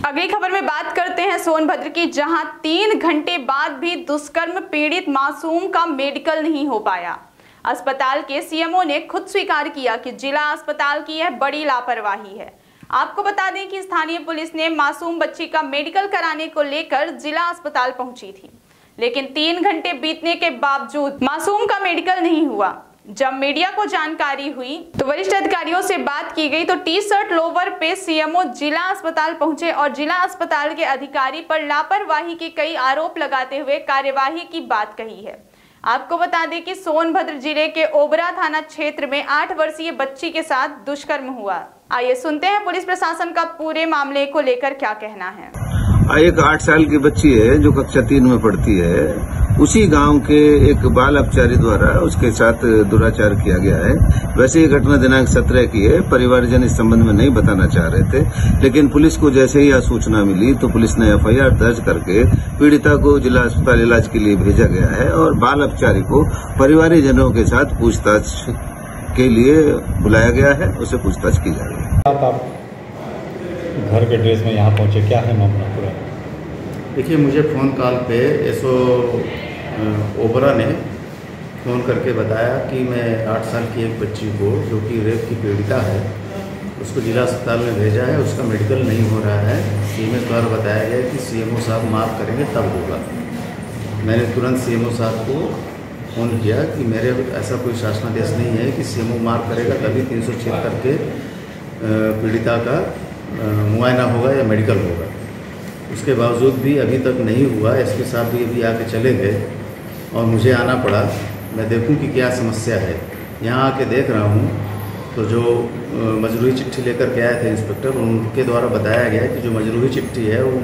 अगली खबर में बात करते हैं सोनभद्र की, जहां 3 घंटे बाद भी दुष्कर्म पीड़ित मासूम का मेडिकल नहीं हो पाया। अस्पताल के सीएमओ ने खुद स्वीकार किया कि जिला अस्पताल की यह बड़ी लापरवाही है। आपको बता दें कि स्थानीय पुलिस ने मासूम बच्ची का मेडिकल कराने को लेकर जिला अस्पताल पहुंची थी, लेकिन 3 घंटे बीतने के बावजूद मासूम का मेडिकल नहीं हुआ। जब मीडिया को जानकारी हुई तो वरिष्ठ अधिकारियों से बात की गई तो टी-शर्ट लोवर पे सीएमओ जिला अस्पताल पहुंचे और जिला अस्पताल के अधिकारी पर लापरवाही के कई आरोप लगाते हुए कार्यवाही की बात कही है। आपको बता दें कि सोनभद्र जिले के ओबरा थाना क्षेत्र में 8 वर्षीय बच्ची के साथ दुष्कर्म हुआ। आइए सुनते हैं पुलिस प्रशासन का पूरे मामले को लेकर क्या कहना है। एक 8 साल की बच्ची है जो कक्षा 3 में पढ़ती है। उसी गांव के एक बाल अपचारी द्वारा उसके साथ दुराचार किया गया है। वैसे ये घटना दिनांक 17 की है। परिवारजन इस संबंध में नहीं बताना चाह रहे थे, लेकिन पुलिस को जैसे ही यह सूचना मिली तो पुलिस ने एफआईआर दर्ज करके पीड़िता को जिला अस्पताल इलाज के लिए भेजा गया है और बाल अपचारी को परिवारजनों के साथ पूछताछ के लिए बुलाया गया है। उसे पूछताछ की जा रही है। आप घर के ड्रेस में यहाँ पहुँचे, क्या है मामला पूरा? देखिए, मुझे फ़ोन कॉल पे एसओ ओबरा ने फ़ोन करके बताया कि मैं 8 साल की एक बच्ची को, जो कि रेप की पीड़िता है, उसको जिला अस्पताल में भेजा है। उसका मेडिकल नहीं हो रहा है। सीएमओ द्वारा बताया गया कि सीएमओ साहब माफ़ करेंगे तब होगा। मैंने तुरंत सीएमओ साहब को फ़ोन किया कि मेरे ऐसा कोई शासनादेश नहीं है कि सीएमओ माफ़ करेगा तभी 376 के पीड़िता का मुआयना होगा या मेडिकल होगा। उसके बावजूद भी अभी तक नहीं हुआ। एसपी साहब भी अभी आके चले गए और मुझे आना पड़ा। मैं देखूं कि क्या समस्या है। यहाँ आके देख रहा हूँ तो जो मजरूही चिट्ठी लेकर के आए थे इंस्पेक्टर, उनके द्वारा बताया गया कि जो मजरूही चिट्ठी है वो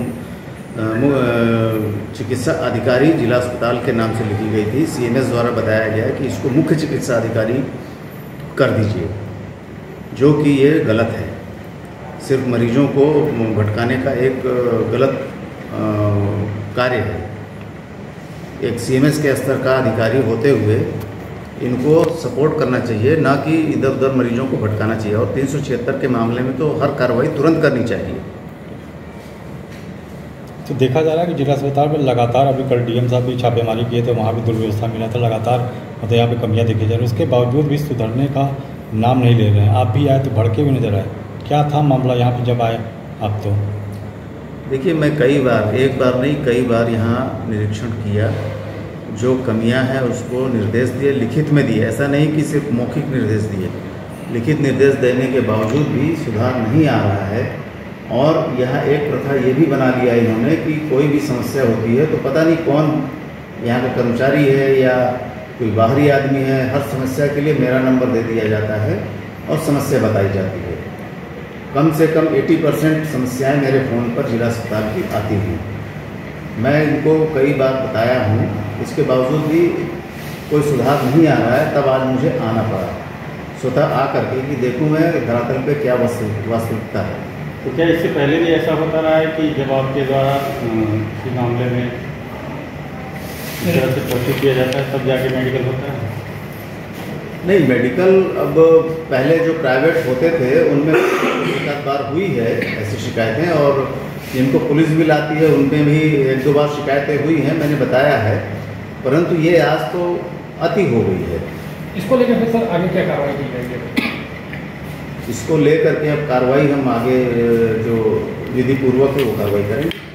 चिकित्सा अधिकारी जिला अस्पताल के नाम से लिखी गई थी। सीएमएस द्वारा बताया गया कि इसको मुख्य चिकित्सा अधिकारी कर दीजिए, जो कि ये गलत है। सिर्फ मरीजों को भटकाने का एक गलत कार्य है। एक सीएमएस के स्तर का अधिकारी होते हुए इनको सपोर्ट करना चाहिए, ना कि इधर उधर मरीजों को भटकाना चाहिए। और 376 के मामले में तो हर कार्रवाई तुरंत करनी चाहिए। तो देखा जा रहा है कि जिला अस्पताल में लगातार, अभी कल डीएम साहब भी छापेमारी किए थे, वहाँ भी दुर्व्यवस्था मिला था। लगातार मतलब यहाँ पे कमियाँ देखी जा रही है, उसके बावजूद भी सुधरने का नाम नहीं ले रहे हैं। आप भी आए तो भड़के हुए नजर आए। क्या था मामला यहाँ पे जब आए आप? तो देखिए, मैं कई बार, एक बार नहीं कई बार यहाँ निरीक्षण किया। जो कमियां हैं उसको निर्देश दिए, लिखित में दिए। ऐसा नहीं कि सिर्फ मौखिक निर्देश दिए, लिखित निर्देश देने के बावजूद भी सुधार नहीं आ रहा है। और यहाँ एक प्रथा ये भी बना लिया इन्होंने कि कोई भी समस्या होती है तो पता नहीं कौन यहाँ का कर्मचारी है या कोई बाहरी आदमी है, हर समस्या के लिए मेरा नंबर दे दिया जाता है और समस्या बताई जाती है। कम से कम 80% समस्याएं मेरे फ़ोन पर जिला अस्पताल की आती हैं। मैं इनको कई बार बताया हूँ, इसके बावजूद भी कोई सुधार नहीं आ रहा है। तब आज मुझे आना पड़ा स्वतः आकर के कि देखूँ मैं धरातल पे क्या वास्तविकता है। तो क्या इससे पहले भी ऐसा होता रहा है कि जब आपके द्वारा किसी मामले में इस तरह से प्रोसीड किया जाता है तब जाके मेडिकल होता है? नहीं, मेडिकल अब पहले जो प्राइवेट होते थे उनमें एक बार हुई है ऐसी शिकायतें, और जिनको पुलिस भी लाती है उनमें भी 1-2 बार शिकायतें हुई हैं, मैंने बताया है। परंतु ये आज तो अति हो गई है। इसको लेकर फिर सर आगे क्या कार्रवाई की जाएगी? इसको लेकर के अब कार्रवाई हम आगे जो विधि पूर्वक है वो कार्रवाई करेंगे।